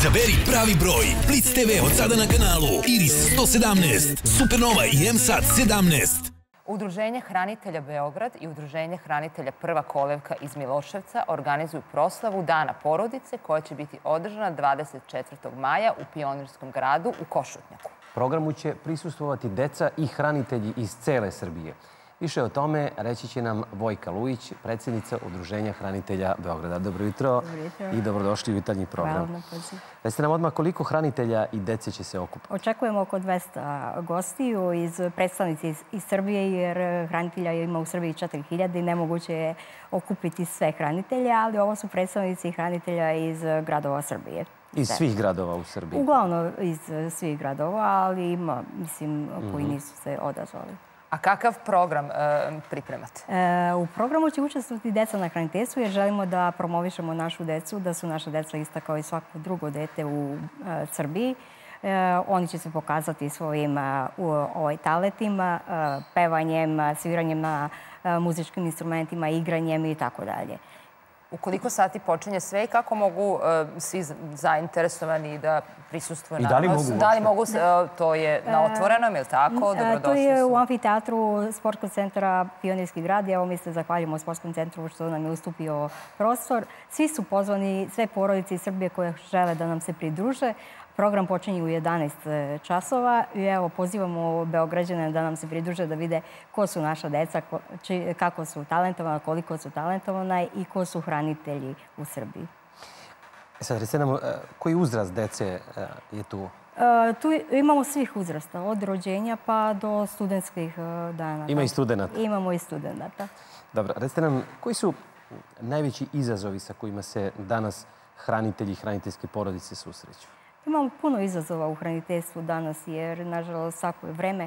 Izaberi pravi broj. Blitz TV od sada na kanalu Iris 117, Supernova i MSAT 17. Udruženje hranitelja Beograd i Udruženje hranitelja Prva kolevka iz Miloševca organizuju proslavu Dana porodice koja će biti održana 24. maja u Pionirskom gradu u Košutnjaku. Programu će prisustvovati deca i hranitelji iz cele Srbije. Više o tome reći će nam Vojka Lujić, predsjednica Udruženja hranitelja Beograda. Dobro jutro i dobrodošli u jutarnji program. Hvala na pozivu. Recite nam odmah koliko hranitelja i dece će se okupiti? Očekujemo oko 200 gostiju, predstavnici iz Srbije, jer hranitelja ima u Srbiji 4000 i nemoguće je okupiti sve hranitelje, ali ovo su predstavnici hranitelja iz gradova Srbije. Iz svih gradova u Srbiji? Uglavnom iz svih gradova, ali ima, mislim, koji nisu se odazvali. A kakav program pripremate? U programu će učestvovati deca na hraniteljstvu jer želimo da promovišemo našu decu, da su naša deca ista kao i svako drugo dete u Srbiji. Oni će se pokazati svojim talentima, pevanjem, sviranjem na muzičkim instrumentima, igranjem i tako dalje. U koliko sati počinje sve i kako mogu svi zainteresovani da prisustvuju? I da li mogu? Da li mogu? To je na otvorenom, je li tako? Dobrodošli su. To je u amfiteatru Sportskog centra Pionirski grad. Evo mi se zahvaljujemo Sportskom centru što nam je ustupio prostor. Svi su pozvani, sve porodice iz Srbije koje žele da nam se pridruže. Program počinje u 11 časova i evo pozivamo Beograđane da nam se pridruže da vide ko su naša deca, kako su talentovana, koliko su talentovana i ko su hranitelji u Srbiji. Sad, recite nam, koji uzrast dece je tu? Tu imamo svih uzrasta, od rođenja pa do studentskih dana. Ima i studenata? Imamo i studenata. Dobro, recite nam, koji su najveći izazovi sa kojima se danas hranitelji i hraniteljske porodice susreću? Imamo puno izazova u hraniteljstvu danas jer, nažalost, svako je vreme.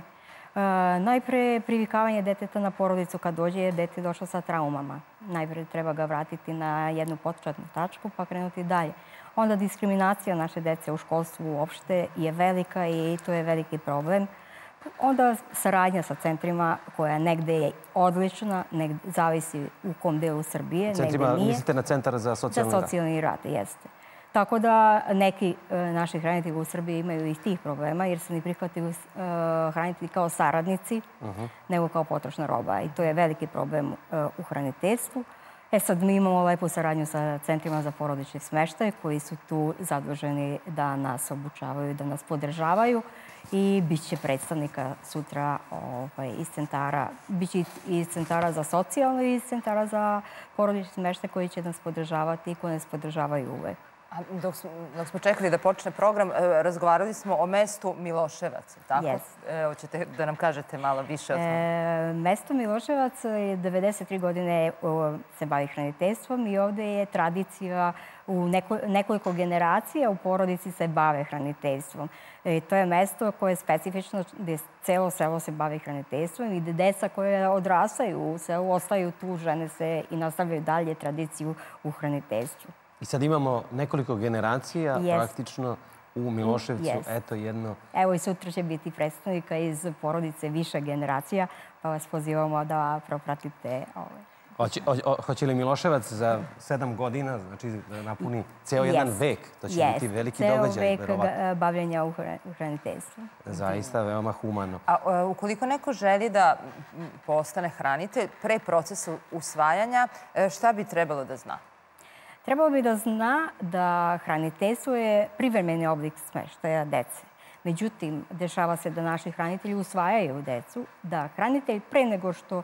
Najpre privikavanje deteta na porodicu kad dođe je dete došlo sa traumama. Najpre treba ga vratiti na jednu početnu tačku pa krenuti dalje. Onda diskriminacija naše dece u školstvu uopšte je velika i to je veliki problem. Onda saradnja sa centrima koja negde je odlična, negde zavisi u kom delu Srbije, negde nije. Centrima, mislite na Centar za socijalni rad? Za socijalni rad, jeste. Tako da neki naši hranitelji u Srbiji imaju i tih problema jer se ne prihvatili hranitelji kao saradnici nego kao potrošna roba i to je veliki problem u hraniteljstvu. Sad mi imamo lepu saradnju sa centrima za porodični smeštaj koji su tu zaduženi da nas obučavaju, da nas podržavaju i bit će predstavnika sutra iz centara, bit će iz centara za socijalno i iz centara za porodični smeštaj koji će nas podržavati i koji nas podržavaju uvek. Dok smo čekali da počne program, razgovarali smo o mestu Miloševac, tako? Hoćete da nam kažete malo više o tome? Mesto Miloševac je 93 godine se bavi hraniteljstvom i ovde je tradicija u nekoliko generacija u porodici se bave hraniteljstvom. To je mesto koje je specifično gde celo selo se bavi hraniteljstvom i gde deca koje odrastaju u selu ostaju tu, žene se i nastavljaju dalje tradiciju u hraniteljstvu. I sad imamo nekoliko generacija praktično u Miloševcu. Eto jedno... Evo i sutra će biti predstavnika iz porodice više generacija, pa vas pozivamo da propratite ove. Hoće li Miloševac za 7 godina, znači da napuni ceo jedan vek? To će biti veliki događaj, verovatno. Ceo vek bavljenja u hraniteljstvu. Zaista, veoma humano. A ukoliko neko želi da postane hranitelj, pre procesa usvajanja, šta bi trebalo da zna? Trebalo bi da zna da hraniteljstvo je privremeni oblik smeštaja dece. Međutim, dešava se da naši hranitelji usvajaju decu, da hranitelj pre nego što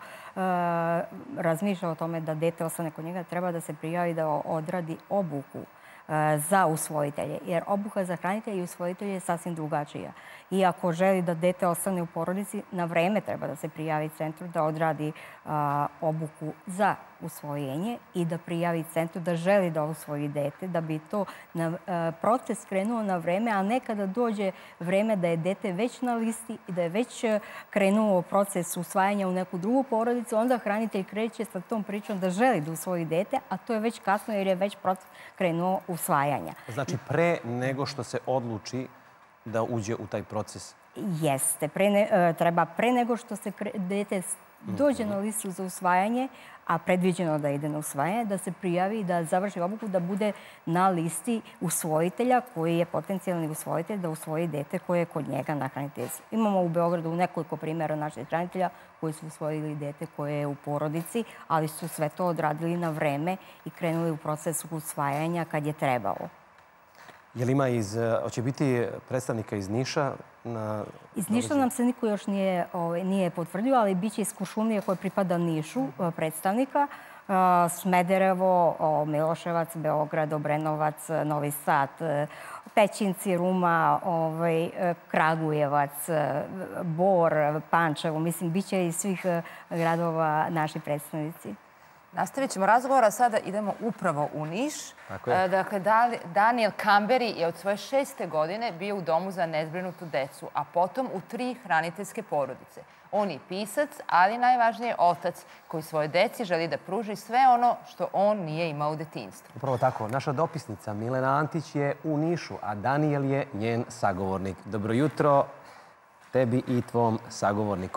razmišlja o tome da dete ostane kod njega, treba da se prijavi da odradi obuku za usvojitelje. Jer obuka za hranitelje i usvojitelje je sasvim drugačija. I ako želi da dete ostane u porodici, na vreme treba da se prijavi centru da odradi obuku za usvojenje i da prijavi centru da želi da usvoji dete, da bi to proces krenuo na vreme, a ne kada dođe vreme da je dete već na listi i da je već krenuo proces usvajanja u neku drugu porodicu, onda hranitelj kreće sa tom pričom da želi da usvoji dete, a to je već kasno jer je već proces krenuo usvajanja. Znači pre nego što se odluči da uđe u taj proces? Jeste. Treba pre nego što se dete dođe na listu za usvajanje, a predviđeno da ide na usvajanje, da se prijavi i da završi obuku, da bude na listi usvojitelja koji je potencijalni usvojitelj da usvoji dete koje je kod njega na hraniteljstvu. Imamo u Beogradu nekoliko primjera naših hranitelja koji su usvojili dete koje je u porodici, ali su sve to odradili na vreme i krenuli u proces usvajanja kad je trebalo. Je li ima hoće biti predstavnika iz Niša? Iz Niša nam se niko još nije potvrdio, ali bit će iz Kuršumlije koje pripada Nišu predstavnika. Smederevo, Miloševac, Beograd, Obrenovac, Novi Sad, Pećinci, Ruma, Kragujevac, Bor, Pančevo. Mislim, bit će iz svih gradova naši predstavnici. Nastavit ćemo razgovor, a sada idemo upravo u Niš. Dakle, Daniel Kamberi je od svoje 6. godine bio u domu za nezbrinutu decu, a potom u 3 hraniteljske porodice. On je pisac, ali najvažnije otac koji svoje deci želi da pruži sve ono što on nije imao u detinjstvu. Upravo tako. Naša dopisnica Milena Antić je u Nišu, a Daniel je njen sagovornik. Dobro jutro tebi i tvom sagovorniku.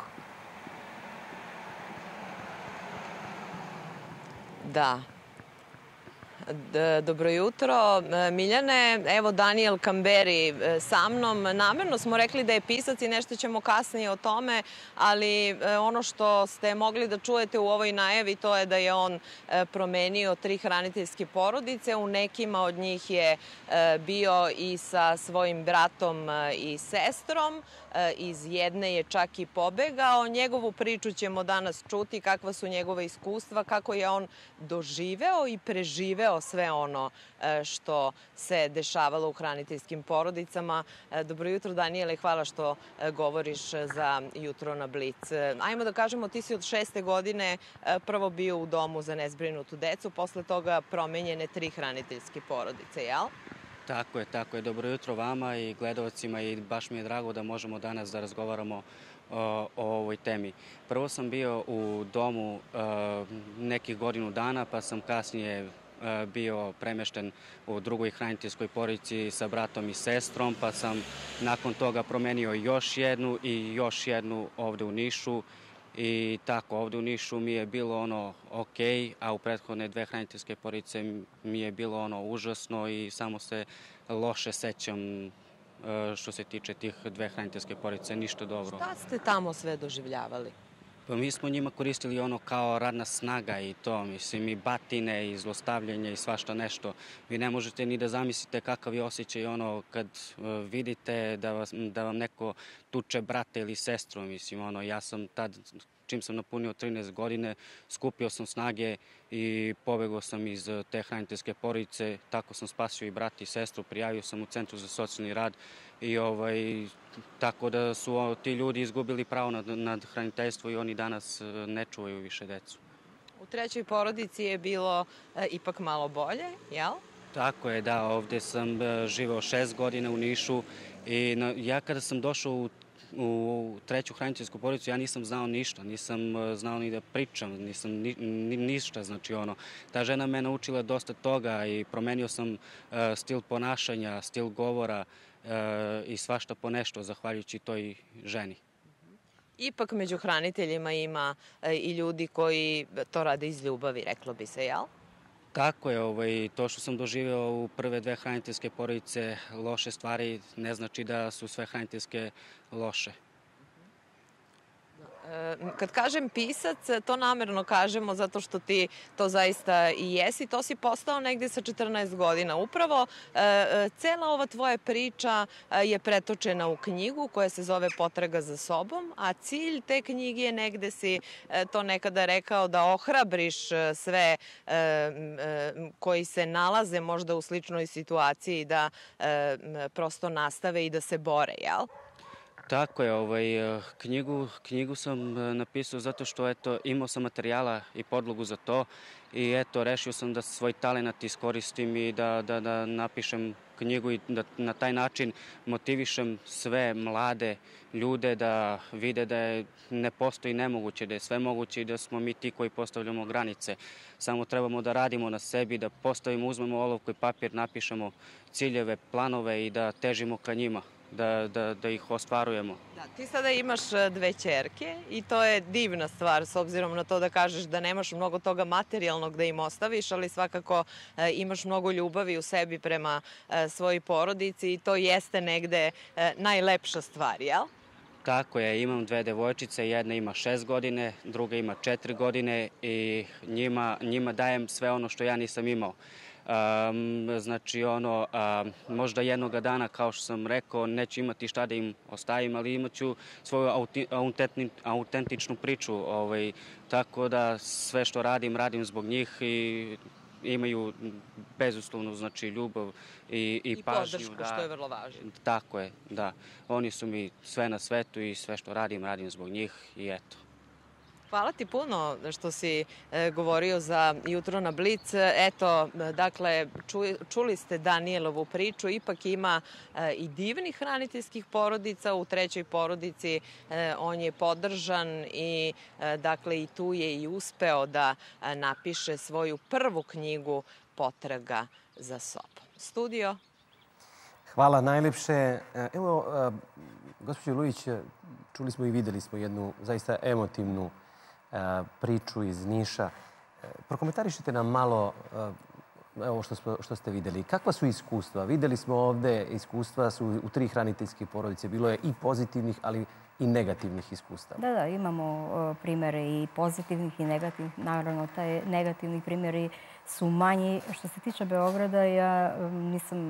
Da. Dobro jutro, Miljane. Evo Daniel Kamberi sa mnom. Namerno smo rekli da je pisac i nešto ćemo kasnije o tome, ali ono što ste mogli da čujete u ovoj najavi to je da je on promenio 3 hraniteljske porodice. U nekima od njih je bio i sa svojim bratom i sestrom. Iz jedne je čak i pobegao. Njegovu priču ćemo danas čuti, kakva su njegova iskustva, kako je on doživeo i preživeo sve ono što se dešavalo u hraniteljskim porodicama. Dobro jutro, Daniele, hvala što govoriš za Jutro na Blic. Ajmo da kažemo, ti si od 6. godine prvo bio u domu za nezbrinutu decu, posle toga promenjene 3 hraniteljske porodice, jel? Tako je. Dobro jutro vama i gledalcima i baš mi je drago da možemo danas da razgovaramo o ovoj temi. Prvo sam bio u domu nekih godinu dana, pa sam kasnije bio premešten u drugoj hraniteljskoj porodici sa bratom i sestrom, pa sam nakon toga promenio još jednu ovde u Nišu. I tako, ovde u Nišu mi je bilo ono okej, a u prethodne 2 hraniteljske porodice mi je bilo ono užasno i samo se loše sećam što se tiče tih 2 hraniteljske porodice, ništa dobro. Šta ste tamo sve doživljavali? Pa mi smo njima koristili ono kao radna snaga i to, mislim, i batine i zlostavljanje i svašta nešto. Vi ne možete ni da zamislite kakav je osjećaj ono kad vidite da vam neko tuče brata ili sestru, mislim, ono, ja sam tad, čim sam napunio 13 godine, skupio sam snage i pobegao sam iz te hraniteljske porodice, tako sam spasio i brata i sestru, prijavio sam u Centru za socijalni rad i tako da su ti ljudi izgubili pravo nad hraniteljstvo i oni danas ne čuvaju više decu. U 3. porodici je bilo ipak malo bolje, jel? Tako je, da. Ovde sam živeo 6 godina u Nišu i ja kada sam došao u 3. hraniteljsku porodicu, ja nisam znao ništa, nisam znao ni da pričam, nisam ništa, znači ono. Ta žena me naučila dosta toga i promenio sam stil ponašanja, stil govora i svašta po nešto, zahvaljujući toj ženi. Ipak među hraniteljima ima i ljudi koji to rade iz ljubavi, reklo bi se, jel? Tako je, to što sam doživeo u prve 2 hraniteljske porodice, loše stvari, ne znači da su sve hraniteljske loše. Kad kažem pisac, to namerno kažemo zato što ti to zaista i jesi. To si postao negde sa 14 godina. Upravo cela ova tvoja priča je pretočena u knjigu koja se zove Potraga za sobom, a cilj te knjige je, negde si to nekada rekao, da ohrabriš sve koji se nalaze možda u sličnoj situaciji da prosto nastave i da se bore, jel? Tako je, knjigu sam napisao zato što imao sam materijala i podlogu za to i rešio sam da svoj talenat iskoristim i da napišem knjigu i da na taj način motivišem sve mlade ljude da vide da ne postoji nemoguće, da je sve moguće i da smo mi ti koji postavljamo granice. Samo trebamo da radimo na sebi, da postavimo, uzmemo olovku i papir, napišemo ciljeve, planove i da težimo ka njima. da ih ostvarujemo. Da, ti sada imaš 2 ćerke i to je divna stvar s obzirom na to da kažeš da nemaš mnogo toga materijalnog da im ostaviš, ali svakako imaš mnogo ljubavi u sebi prema svojoj porodici i to jeste negde najlepša stvar, jel? Tako je, imam 2 devojčice, jedna ima 6 godine, druga ima 4 godine i njima dajem sve ono što ja nisam imao. Znači, možda jednoga dana, kao što sam rekao, neću imati šta da im ostavim, ali imaću svoju autentičnu priču. Tako da sve što radim zbog njih i imaju bezuslovnu, znači, ljubav i pažnju. I podršku, što je vrlo važno. Tako je, da. Oni su mi sve na svetu i sve što radim zbog njih i eto. Hvala ti puno što si govorio za Jutro na Blic. Eto, dakle, čuli ste Danielovu priču. Ipak ima i divnih hraniteljskih porodica. U 3. porodici on je podržan i, dakle, i tu je i uspeo da napiše svoju prvu knjigu Potraga za sobom. Studio. Hvala najlepše. Evo, gospođo Lujić, čuli smo i videli smo jednu zaista emotivnu priču iz Niša. Prokomentarišite nam malo ovo što ste videli. Kakva su iskustva? Videli smo ovde iskustva su u 3 hraniteljske porodice. Bilo je i pozitivnih, ali i negativnih iskustva. Da, imamo primere i pozitivnih i negativnih. Naravno, taj negativni primjeri su manji. Što se tiče Beograda, ja nisam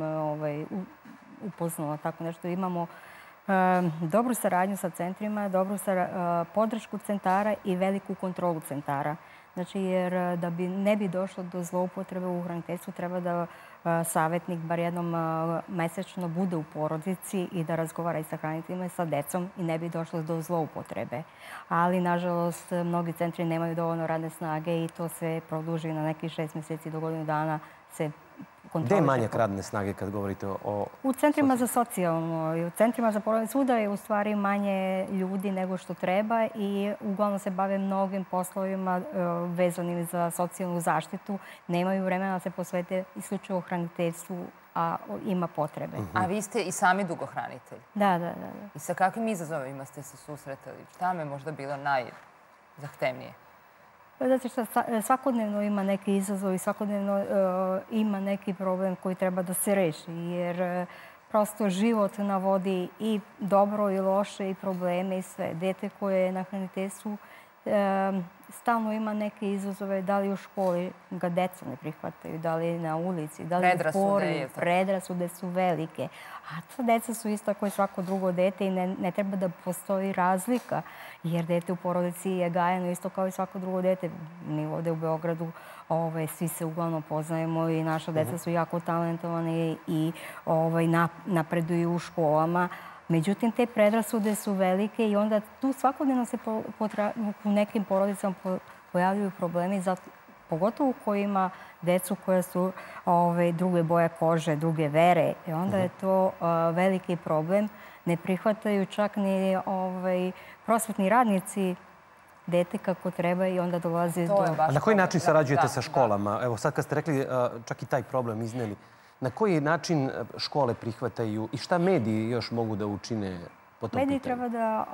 upoznala tako nešto. Imamo dobru saradnju sa centrima, dobru podršku centara i veliku kontrolu centara. Znači, jer da ne bi došlo do zloupotrebe u hraniteljstvu, treba da savjetnik bar jednom mesečno bude u porodici i da razgovara i sa hraniteljima i sa decom i ne bi došlo do zloupotrebe. Ali, nažalost, mnogi centri nemaju dovoljno radne snage i to se produži na nekih 6 mjeseci do godinu dana se kontroliše. Gde je manjak radne snage kad govorite o... U centrima za socijalno i u centrima za porodicu. Svuda je u stvari manje ljudi nego što treba i uglavnom se bave mnogim poslovima vezanim za socijalnu zaštitu. Nemaju vremena da se posvete isključivo hraniteljstvu, a ima potrebe. A vi ste i sami dugohranitelj. Da. I sa kakvim izazovima ste se susretali? Šta vam je možda bilo najzahtevnije? Zato što svakodnevno ima neki izazov i svakodnevno ima neki problem koji treba da se reši. Jer prosto život navodi i dobro i loše i probleme i sve. Dete koje je na hraniteljstvu stalno ima neke izazove, da li u školi ga deca ne prihvataju, da li na ulici, da li u porodici. Predrasude su velike. A ta deca su isto kao i svako drugo dete i ne treba da postoji razlika, jer dete u porodici je gajeno isto kao i svako drugo dete. Mi ovde u Beogradu svi se uglavnom poznajemo i naša deca su jako talentovane i napreduju u školama. Međutim, te predrasude su velike i onda tu svakodnevno se u nekim porodicama pojavljaju problemi, pogotovo u kojima decu koja su druge boje kože, druge vere. I onda je to veliki problem. Ne prihvataju čak ni prosvetni radnici dete kako treba i onda dolazi do... A na koji način sarađujete sa školama? Evo sad kad ste rekli čak i taj problem izneli. Na koji način škole prihvataju i šta mediji još mogu da učine po tom pitanju? Mediji treba da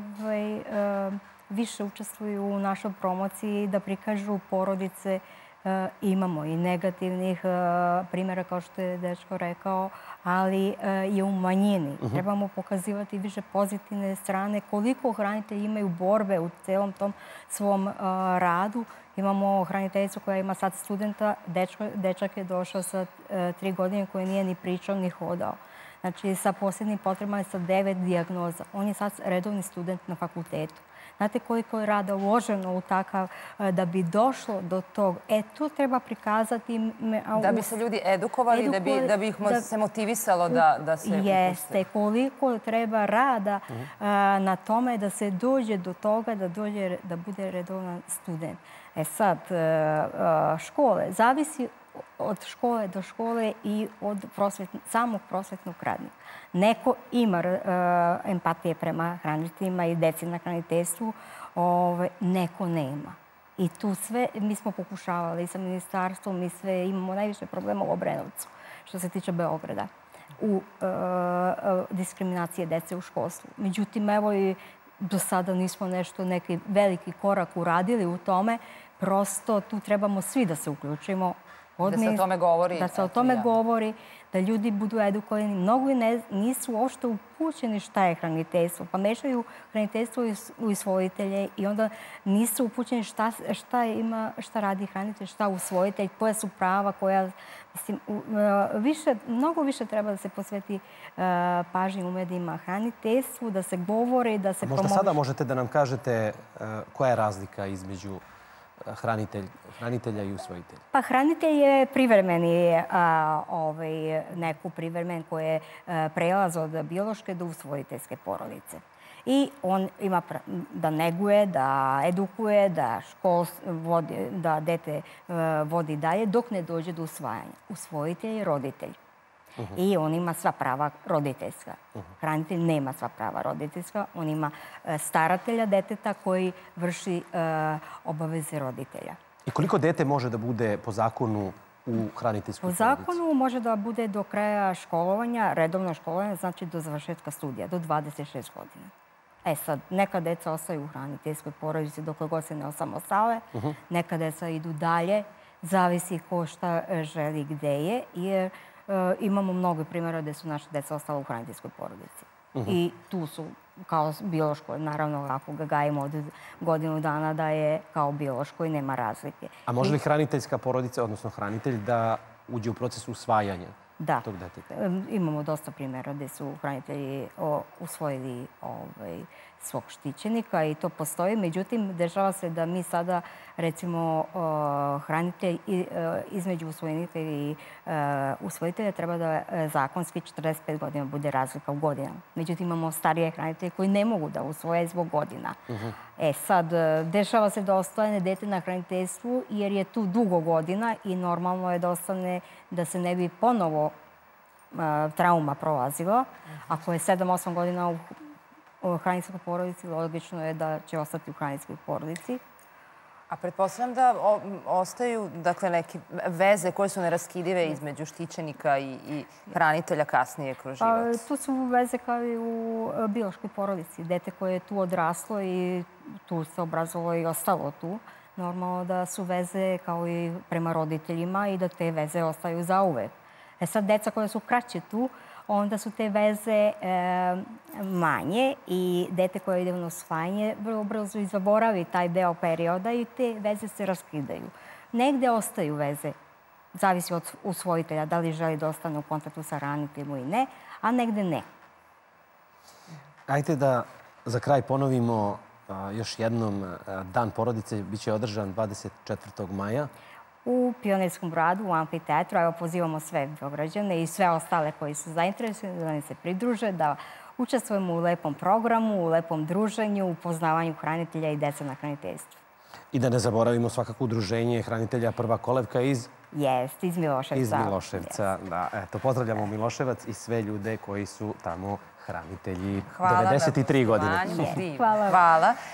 više učestvuju u našoj promociji, da prikažu porodice. Imamo i negativnih primjera, kao što je dečko rekao, ali je u manjini. Trebamo pokazivati više pozitivne strane. Koliko hranitelji imaju borbe u celom tom svom radu. Imamo hraniteljicu koja ima sad studenta. Dečak je došao sa 3 godine koji nije ni pričao ni hodao. Znači, sa posebnim potrebama i sa 9 dijagnoza. On je sad redovni student na fakultetu. Znate koliko je rada uloženo u takav da bi došlo do tog. To treba prikazati. Da bi se ljudi edukovali, da bi ih se motivisalo da se upuste. Jeste. Koliko treba rada na tome da se dođe do toga da bude redovan student. Sad, škole. Zavisi od škole do škole i od samog prosvetnog radnika. Neko ima empatije prema hraniteljima i deci na hraniteljstvu, neko nema. I tu sve, mi smo pokušavali sa ministarstvom, mi sve imamo najviše problema u Obrenovcu, što se tiče Beograda. u diskriminacije dece u školstvu. Međutim, evo i do sada nismo nešto, neki veliki korak uradili u tome. Prosto tu trebamo svi da se uključimo. Da se o tome govori. Da se o tome govori, da ljudi budu edukovani. Mnogo nisu uopšte upućeni šta je hraniteljstvo. Pa mešaju hraniteljstvo i usvojitelje i onda nisu upućeni šta radi hranitelj, šta usvojitelj, koja su prava, koja... Mnogo više treba da se posveti pažnji u medijima hraniteljstvu, da se govori, da se promoviše. Možda sada možete da nam kažete koja je razlika između hranitelja i usvojitelja? Pa hranitelj je privremeni, neku privremen koji je prelaz od biološke do usvojiteljske porodice. I on ima da neguje, da edukuje, da dete vodi dalje dok ne dođe do usvajanja. Usvojitelj je roditelj. I on ima sva prava roditeljska. Hranitelj nema sva prava roditeljska. On ima staratelja deteta koji vrši obaveze roditelja. I koliko dete može da bude po zakonu u hraniteljskoj porodici? Po zakonu može da bude do kraja školovanja, redovno školovanje, znači do završetka studija, do 26 godina. E sad, neka deca ostaju u hraniteljskoj porodici dok god se ne osamostale, neka deca idu dalje, zavisi ko šta želi gde je, jer imamo mnogo primjera gde su naše deca ostala u hraniteljskoj porodici. I tu su kao biološko, naravno ako ga gajimo od godinu dana da je kao biološko i nema razlike. A može li hraniteljska porodica, odnosno hranitelj, da uđe u proces usvajanja tog deteta? Imamo dosta primjera gde su hranitelji usvojili svog štićenika i to postoji. Međutim, dešava se da mi sada, recimo, hranitelj između usvojenika i usvojitelja treba da zakonski 45 godina bude razlika u godinama. Međutim, imamo starije hranitelje koji ne mogu da usvoje zbog godina. E sad, dešava se da ostane dete na hraniteljstvu jer je tu dugo godina i normalno je da ostane da se ne bi ponovo trauma prolazila. Ako je 7-8 godina u hraniteljskoj porodici, logično je da će ostati u hraniteljskoj porodici. A pretpostavljam da ostaju neke veze koje su neraskidive između štićenika i hranitelja kasnije kroz život. Tu su veze kao i u biološkoj porodici. Dete koje je tu odraslo i tu se obrazovalo i ostalo tu. Normalno da su veze kao i prema roditeljima i da te veze ostaju zauvek. E sad, deca koja su kraće tu, onda su te veze manje i dete koje ide na usvajanje vrlo brzo i zaboravi taj deo perioda i te veze se raskidaju. Negde ostaju veze, zavisi od usvojitelja da li želi da ostane u kontaktu sa hraniteljem ili ne, a negde ne. Ajde da za kraj ponovimo još jednom. Dan porodice biće održan 24. maja. U Pionirskom gradu, u amfiteatru. Evo, pozivamo sve Beograđane i sve ostale koji su zainteresovani da nam se pridruže, da učestvujemo u lepom programu, u lepom druženju, u poznavanju hranitelja i dece na hraniteljstvu. I da ne zaboravimo svakako udruženje hranitelja Prva kolevka iz... Jest, iz Miloševca. Iz Miloševca, da. Eto, pozdravljamo Miloševac i sve ljude koji su tamo hranitelji 93 godine. Hvala.